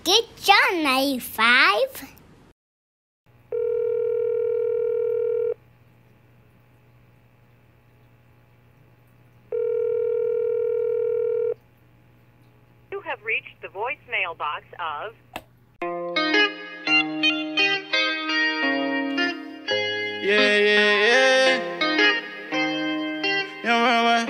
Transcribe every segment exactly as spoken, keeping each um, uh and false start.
Get John ninety-five. You have reached the voicemail box of... Yeah, yeah, yeah. You know what?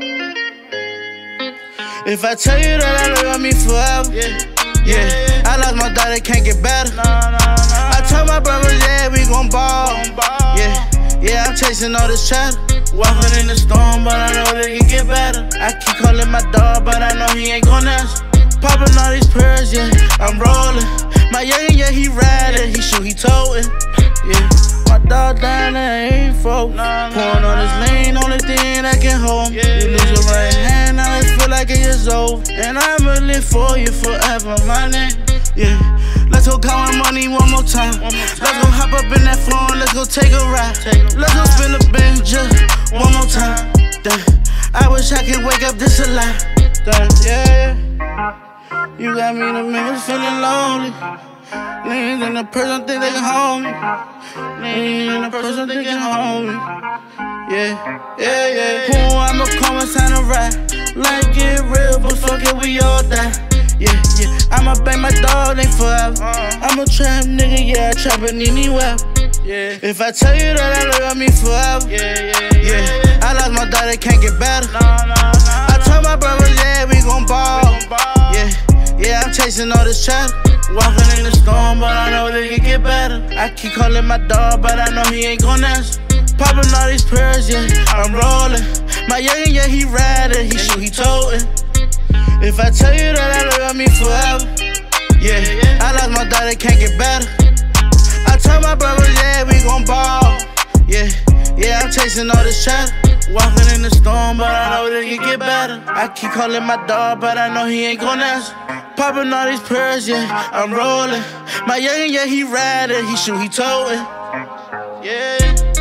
If I tell you that I love me forever, yeah, yeah. I lost my daughter, can't get better. Nah, nah, nah. I told my brothers, yeah, we gon' ball. Yeah, yeah, I'm chasing all this chatter. Walking in the storm, but I know that it can get better. I keep calling my dog, but I know he ain't gon' answer. Popping all these pearls, yeah, I'm rolling. My youngin', yeah, he riding, he shoot, he towing. Yeah, my dog down there ain't folk. Nah, nah, pouring on this lean, only thing that can hold him. Yeah, you lose your right hand, now it feel like it is over. And I'ma live for you forever, my name. Yeah, let's go count money one more time. One more time. Let's go hop up in that phone, let's go take a ride. Take a let's ride. Go spin the bench just one more time. Damn, I wish I could wake up this alive. Damn, yeah, you got me the niggas feeling lonely. Niggas in the prison think they can hold me. Niggas in the prison think they can hold me. Yeah, yeah, yeah. Who I'ma come and sign a ride. Life get real, but fuck it, we all die. Yeah, yeah. I'ma bang my dog, they forever. I'm a trap nigga, yeah, I trap it anywhere. Yeah. If I tell you that I love me forever, yeah, yeah, yeah, yeah. I lost my daughter, can't get better. Nah, nah, nah, I told my brothers, yeah, we gon' ball. We gon' ball. Yeah, yeah, I'm chasing all this chatter. Walking in the storm, but I know that it can get better. I keep calling my dog, but I know he ain't gon' answer. Popping all these pearls, yeah, I'm rolling. My youngin', yeah, he riding, he shoot, he towing. If I tell you that I love me forever, yeah, I lost my daughter, can't get better. I told my brothers, yeah, we gon' ball. Yeah, yeah, I'm chasing all this chatter. Walking in the storm, but I know that it can get better. I keep calling my dog, but I know he ain't gon' answer. Popping all these pearls, yeah, I'm rolling. My youngin', yeah, he riding, he shoot, he towing. Yeah.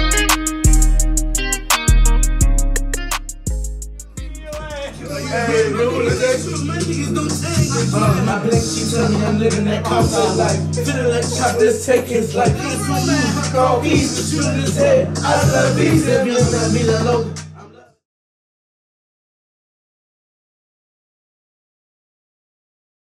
Hey, uh, my black she tell me I'm living that outside life. Feeling like shot this take his life. Call peace, shoot his head. I love peace, if you let me alone.